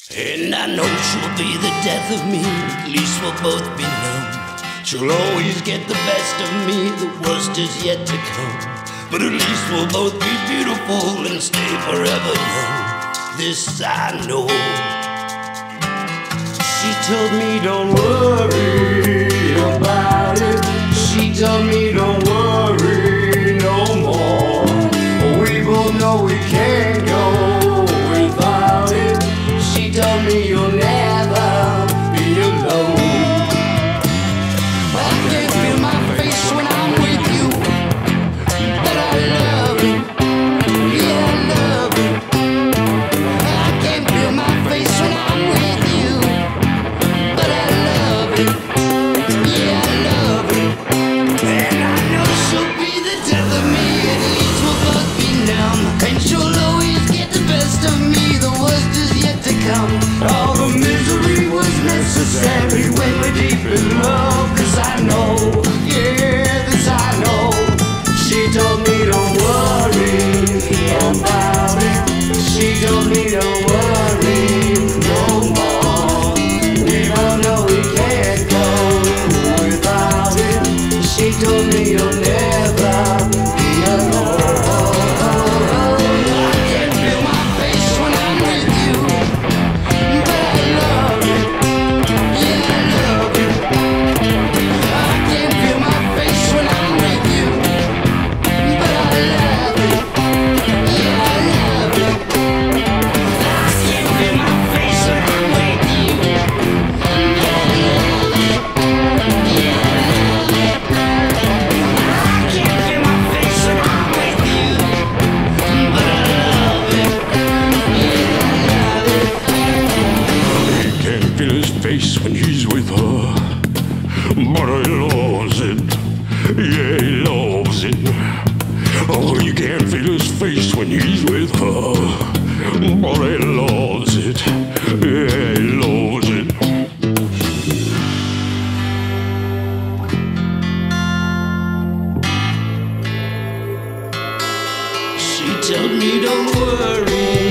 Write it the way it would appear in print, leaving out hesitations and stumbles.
And I know she'll be the death of me, at least we'll both be numb. She'll always get the best of me, the worst is yet to come. But at least we'll both be beautiful and stay forever young. This I know. She told me don't worry about it. She told me don't worry no more. We both know we can't go without it. She told me you'll never be alone. I can feel my face when I'm with you, but I love it, yeah I love it. I can feel my face when I'm with you, but I love it, yeah I love it. And I know she'll be the death of me, at least we'll both be numb. And she'll always get the best of me, the worst is yet to come. All the misery was necessary when we're deep in love. This I know, yeah, this I know. She told me don't worry about it. She told me don't worry no more. We both know we can't go without it. She told me you'll never be alone. I can feel my face when I'm with you, but I love it, yeah I love it. I can feel my face when I'm with you, but I love it, yeah I love it. I can feel my face when I'm with you, but I love it, yeah I love it. I can feel my face when I'm with you, but I love it, yeah I love it. He can't feel his face when he's with her, but he loves it, yeah he loves it. Oh, he can't feel his face when he's with her, but he loves it, yeah he loves it. She told me don't worry